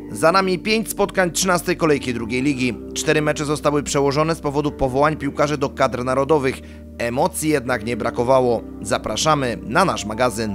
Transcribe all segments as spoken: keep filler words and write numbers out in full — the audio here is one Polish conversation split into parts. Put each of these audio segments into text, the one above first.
Za nami pięć spotkań trzynastej kolejki drugiej ligi. Cztery mecze zostały przełożone z powodu powołań piłkarzy do kadr narodowych. Emocji jednak nie brakowało. Zapraszamy na nasz magazyn.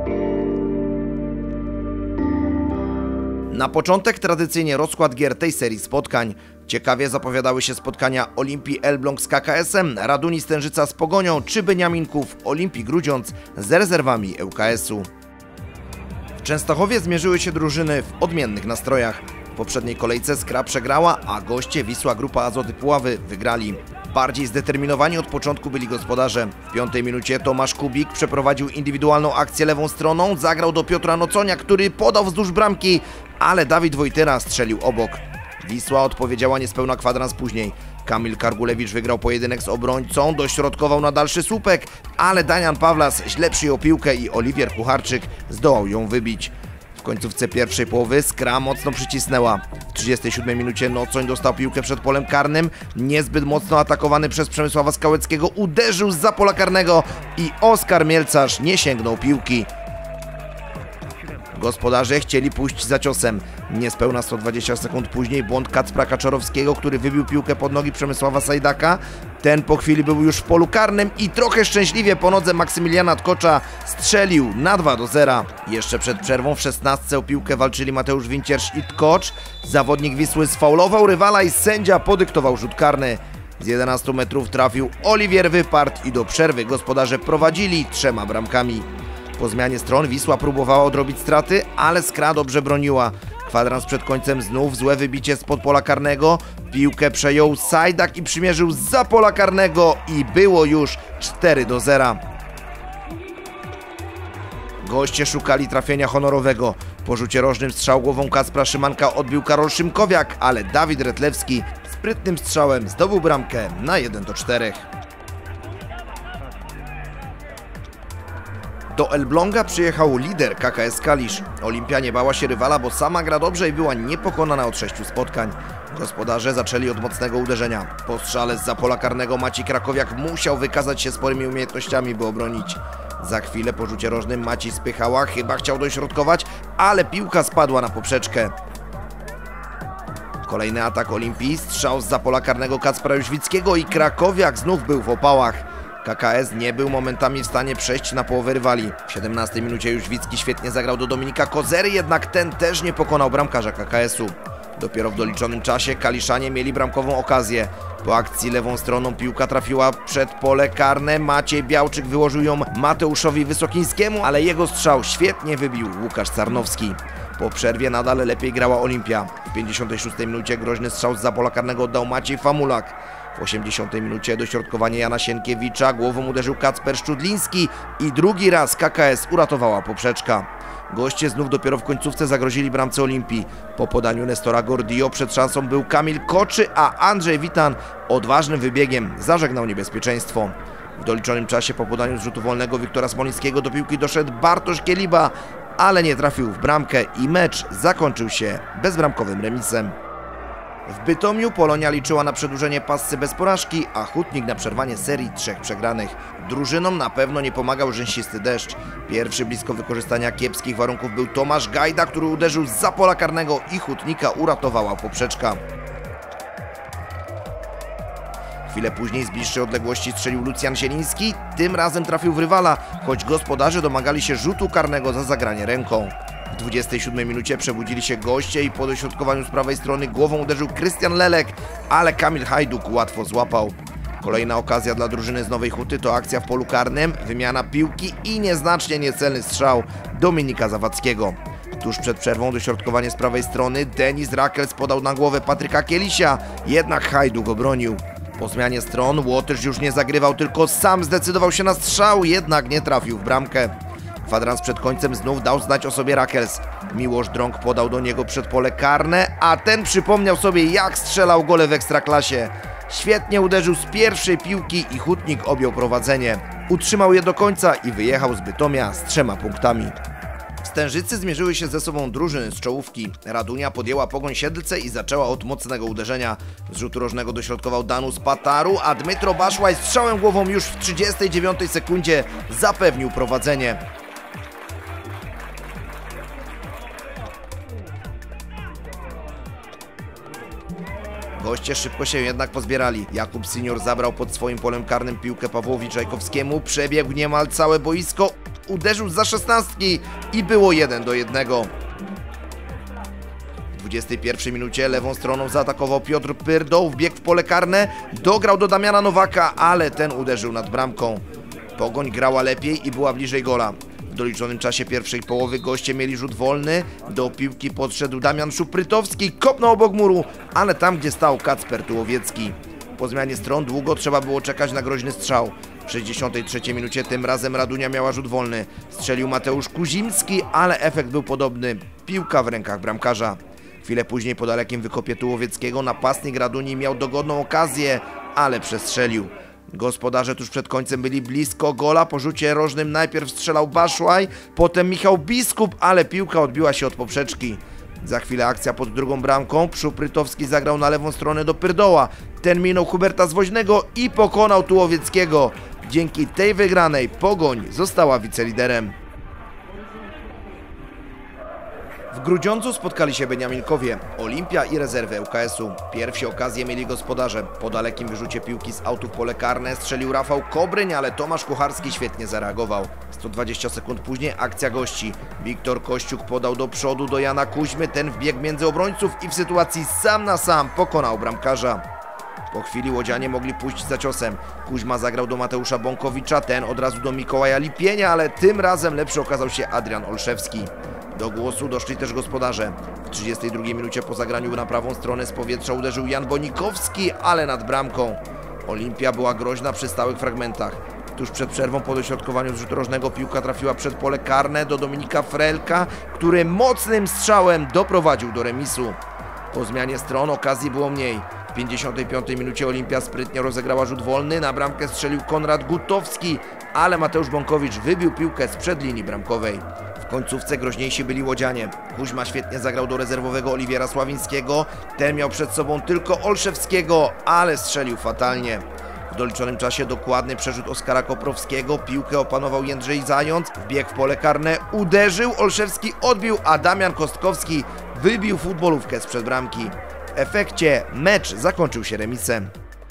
Na początek tradycyjnie rozkład gier tej serii spotkań. Ciekawie zapowiadały się spotkania Olimpii Elbląg z K K S-em, Raduni Stężyca z Pogonią czy Beniaminków Olimpii Grudziądz z rezerwami L K S-u. W Częstochowie zmierzyły się drużyny w odmiennych nastrojach. W poprzedniej kolejce Skra przegrała, a goście Wisła Grupa Azoty Puławy wygrali. Bardziej zdeterminowani od początku byli gospodarze. W piątej minucie Tomasz Kubik przeprowadził indywidualną akcję lewą stroną, zagrał do Piotra Noconia, który podał wzdłuż bramki, ale Dawid Wojtyra strzelił obok. Wisła odpowiedziała niespełna kwadrans później. Kamil Kargulewicz wygrał pojedynek z obrońcą, dośrodkował na dalszy słupek, ale Damian Pawlas źle przyjął piłkę i Oliwier Kucharczyk zdołał ją wybić. W końcówce pierwszej połowy Skra mocno przycisnęła. W trzydziestej siódmej minucie Nocoń dostał piłkę przed polem karnym, niezbyt mocno atakowany przez Przemysława Skałeckiego uderzył zza pola karnego i Oskar Mielcarz nie sięgnął piłki. Gospodarze chcieli pójść za ciosem. Niespełna sto dwadzieścia sekund później błąd Kacpra Kaczorowskiego, który wybił piłkę pod nogi Przemysława Sajdaka. Ten po chwili był już w polu karnym i trochę szczęśliwie po nodze Maksymiliana Tkocza strzelił na dwa do zera. Jeszcze przed przerwą w szesnastce o piłkę walczyli Mateusz Wincierz i Tkocz. Zawodnik Wisły sfaulował rywala i sędzia podyktował rzut karny. Z jedenastu metrów trafił Oliwier Wypart i do przerwy gospodarze prowadzili trzema bramkami. Po zmianie stron Wisła próbowała odrobić straty, ale Skra dobrze broniła. Kwadrans przed końcem znów złe wybicie spod pola karnego. Piłkę przejął Sajdak i przymierzył zza pola karnego i było już cztery do zera. Goście szukali trafienia honorowego. Po rzucie rożnym strzał głową Kacpra Szymanka odbił Karol Szymkowiak, ale Dawid Retlewski sprytnym strzałem zdobył bramkę na jeden do czterech. Do Elbląga przyjechał lider K K S Kalisz. Olimpia nie bała się rywala, bo sama gra dobrze i była niepokonana od sześciu spotkań. Gospodarze zaczęli od mocnego uderzenia. Po strzale zza pola karnego Maciej Krakowiak musiał wykazać się sporymi umiejętnościami, by obronić. Za chwilę po rzucie rożnym Maciej Spychała chyba chciał dośrodkować, ale piłka spadła na poprzeczkę. Kolejny atak Olimpii, strzał zza pola karnego Kacpra Jóźwickiego i Krakowiak znów był w opałach. K K S nie był momentami w stanie przejść na połowę rywali. W siedemnastej minucie Jóźwicki świetnie zagrał do Dominika Kozery, jednak ten też nie pokonał bramkarza K K S-u. Dopiero w doliczonym czasie Kaliszanie mieli bramkową okazję. Po akcji lewą stroną piłka trafiła przed pole karne, Maciej Białczyk wyłożył ją Mateuszowi Wysokińskiemu, ale jego strzał świetnie wybił Łukasz Sarnowski. Po przerwie nadal lepiej grała Olimpia. W pięćdziesiątej szóstej minucie groźny strzał zza pola karnego oddał Maciej Famulak. W osiemdziesiątej minucie dośrodkowanie Jana Sienkiewicza, głową uderzył Kacper Szczudliński i drugi raz K K S uratowała poprzeczka. Goście znów dopiero w końcówce zagrozili bramce Olimpii. Po podaniu Nestora Gordio przed szansą był Kamil Koczy, a Andrzej Witan odważnym wybiegiem zażegnał niebezpieczeństwo. W doliczonym czasie po podaniu z rzutu wolnego Wiktora Smolińskiego do piłki doszedł Bartosz Kieliba, ale nie trafił w bramkę i mecz zakończył się bezbramkowym remisem. W Bytomiu Polonia liczyła na przedłużenie passy bez porażki, a Hutnik na przerwanie serii trzech przegranych. Drużynom na pewno nie pomagał rzęsisty deszcz. Pierwszy blisko wykorzystania kiepskich warunków był Tomasz Gajda, który uderzył zza pola karnego i Hutnika uratowała poprzeczka. Chwilę później z bliższej odległości strzelił Lucjan Zieliński, tym razem trafił w rywala, choć gospodarze domagali się rzutu karnego za zagranie ręką. W dwudziestej siódmej minucie przebudzili się goście i po dośrodkowaniu z prawej strony głową uderzył Krystian Lelek, ale Kamil Hajduk łatwo złapał. Kolejna okazja dla drużyny z Nowej Huty to akcja w polu karnym, wymiana piłki i nieznacznie niecelny strzał Dominika Zawadzkiego. Tuż przed przerwą dośrodkowanie z prawej strony Denis Rakels podał na głowę Patryka Kielisia, jednak Hajduk obronił. Po zmianie stron Łotysz już nie zagrywał, tylko sam zdecydował się na strzał, jednak nie trafił w bramkę. Kwadrans przed końcem znów dał znać o sobie Rakels. Miłosz Drąg podał do niego przed pole karne, a ten przypomniał sobie, jak strzelał gole w Ekstraklasie. Świetnie uderzył z pierwszej piłki i Hutnik objął prowadzenie. Utrzymał je do końca i wyjechał z Bytomia z trzema punktami. Stężycy zmierzyły się ze sobą drużyny z czołówki. Radunia podjęła Pogoń Siedlce i zaczęła od mocnego uderzenia. Z rzutu rożnego dośrodkował Danus Pataru, a Dmytro Baszłaj strzałem głową już w trzydziestej dziewiątej sekundzie zapewnił prowadzenie. Goście szybko się jednak pozbierali. Jakub Senior zabrał pod swoim polem karnym piłkę Pawłowi Czajkowskiemu, przebiegł niemal całe boisko, uderzył za szesnastki i było jeden do jednego. W dwudziestej pierwszej minucie lewą stroną zaatakował Piotr Pyrdoł, wbiegł w pole karne, dograł do Damiana Nowaka, ale ten uderzył nad bramką. Pogoń grała lepiej i była bliżej gola. W doliczonym czasie pierwszej połowy goście mieli rzut wolny, do piłki podszedł Damian Szuprytowski, kopnął obok muru, ale tam gdzie stał Kacper Tułowiecki. Po zmianie stron długo trzeba było czekać na groźny strzał. W sześćdziesiątej trzeciej minucie tym razem Radunia miała rzut wolny. Strzelił Mateusz Kuzimski, ale efekt był podobny. Piłka w rękach bramkarza. Chwilę później po dalekim wykopie Tułowieckiego napastnik Radunii miał dogodną okazję, ale przestrzelił. Gospodarze tuż przed końcem byli blisko gola, po rzucie rożnym najpierw strzelał Baszłaj, potem Michał Biskup, ale piłka odbiła się od poprzeczki. Za chwilę akcja pod drugą bramką, Szuprytowski zagrał na lewą stronę do Pyrdoła. Ten minął Huberta Zwoźnego i pokonał Tułowieckiego. Dzięki tej wygranej Pogoń została wiceliderem. W Grudziądzu spotkali się Beniaminkowie, Olimpia i rezerwy U K S-u. Pierwsi okazję mieli gospodarze. Po dalekim wyrzucie piłki z autu w pole karne strzelił Rafał Kobryń, ale Tomasz Kucharski świetnie zareagował. sto dwadzieścia sekund później akcja gości. Wiktor Kościuk podał do przodu do Jana Kuźmy, ten wbiegł między obrońców i w sytuacji sam na sam pokonał bramkarza. Po chwili łodzianie mogli pójść za ciosem. Kuźma zagrał do Mateusza Bąkowicza, ten od razu do Mikołaja Lipienia, ale tym razem lepszy okazał się Adrian Olszewski. Do głosu doszli też gospodarze. W trzydziestej drugiej minucie po zagraniu na prawą stronę z powietrza uderzył Jan Bonikowski, ale nad bramką. Olimpia była groźna przy stałych fragmentach. Tuż przed przerwą po dośrodkowaniu z rzutu rożnego piłka trafiła przed pole karne do Dominika Frelka, który mocnym strzałem doprowadził do remisu. Po zmianie stron okazji było mniej. W pięćdziesiątej piątej minucie Olimpia sprytnie rozegrała rzut wolny, na bramkę strzelił Konrad Gutowski, ale Mateusz Bąkowicz wybił piłkę sprzed linii bramkowej. W końcówce groźniejsi byli łodzianie. Kuźma świetnie zagrał do rezerwowego Oliwiera Sławińskiego, ten miał przed sobą tylko Olszewskiego, ale strzelił fatalnie. W doliczonym czasie dokładny przerzut Oskara Koprowskiego, piłkę opanował Jędrzej Zając, wbiegł w pole karne, uderzył, Olszewski odbił, a Damian Kostkowski wybił futbolówkę sprzed bramki. W efekcie mecz zakończył się remisem.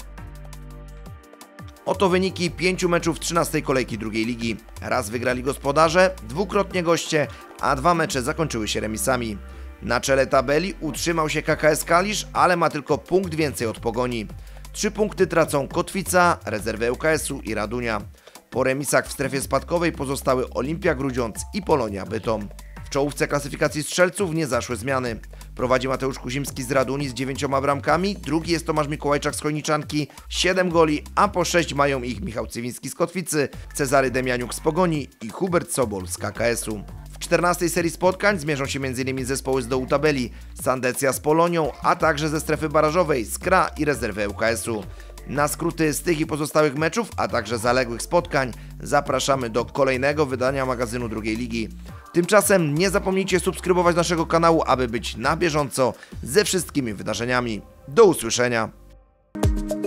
Oto wyniki pięciu meczów trzynastej kolejki drugiej ligi. Raz wygrali gospodarze, dwukrotnie goście, a dwa mecze zakończyły się remisami. Na czele tabeli utrzymał się K K S Kalisz, ale ma tylko punkt więcej od Pogoni. Trzy punkty tracą Kotwica, rezerwy U K S-u i Radunia. Po remisach w strefie spadkowej pozostały Olimpia Grudziądz i Polonia Bytom. W czołówce klasyfikacji strzelców nie zaszły zmiany. Prowadzi Mateusz Kuzimski z Radunii z dziewięcioma bramkami, drugi jest Tomasz Mikołajczak z Chojniczanki, siedem goli, a po sześć mają ich Michał Cywiński z Kotwicy, Cezary Demianiuk z Pogoni i Hubert Sobol z K K S-u. W czternastej serii spotkań zmierzą się między innymi zespoły z dołu tabeli, Sandecja z Polonią, a także ze strefy barażowej, Skra i rezerwy U K S-u. Na skróty z tych i pozostałych meczów, a także zaległych spotkań zapraszamy do kolejnego wydania magazynu drugiej ligi. Tymczasem nie zapomnijcie subskrybować naszego kanału, aby być na bieżąco ze wszystkimi wydarzeniami. Do usłyszenia!